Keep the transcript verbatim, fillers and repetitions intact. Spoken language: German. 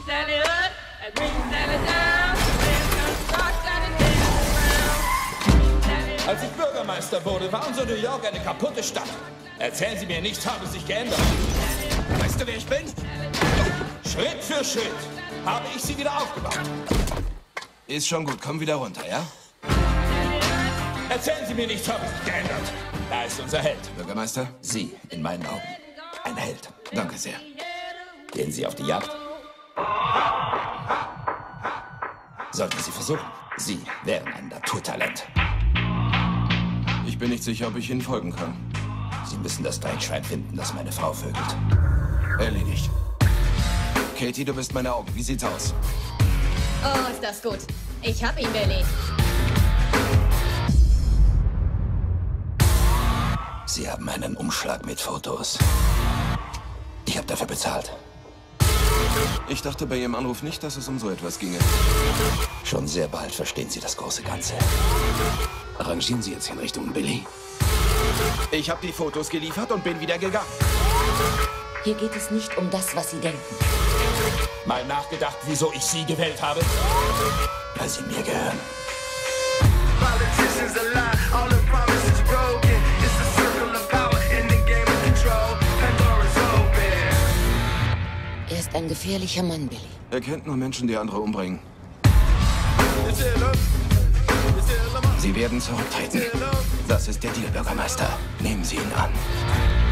Als ich Bürgermeister wurde, war unser New York eine kaputte Stadt. Erzählen Sie mir, nichts habe sich geändert. Weißt du, wer ich bin? Schritt für Schritt habe ich sie wieder aufgebaut. Ist schon gut, komm wieder runter, ja? Erzählen Sie mir, nichts habe sich geändert. Da ist unser Held. Bürgermeister? Sie, in meinen Augen. Ein Held. Danke sehr. Gehen Sie auf die Jagd? Sollten Sie versuchen. Sie wären ein Naturtalent. Ich bin nicht sicher, ob ich Ihnen folgen kann. Sie müssen das Dreckschwein finden, das meine Frau vögelt. Erledigt. Katie, du bist meine Augen. Wie sieht's aus? Oh, ist das gut. Ich hab ihn, Billy. Sie haben einen Umschlag mit Fotos. Ich habe dafür bezahlt. Ich dachte bei Ihrem Anruf nicht, dass es um so etwas ginge. Schon sehr bald verstehen Sie das große Ganze. Arrangieren Sie jetzt in Richtung Billy. Ich habe die Fotos geliefert und bin wieder gegangen. Hier geht es nicht um das, was Sie denken. Mal nachgedacht, wieso ich Sie gewählt habe? Weil Sie mir gehören. Er ist ein gefährlicher Mann, Billy. Er kennt nur Menschen, die andere umbringen. Sie werden zurücktreten. Das ist der Deal, Bürgermeister. Nehmen Sie ihn an.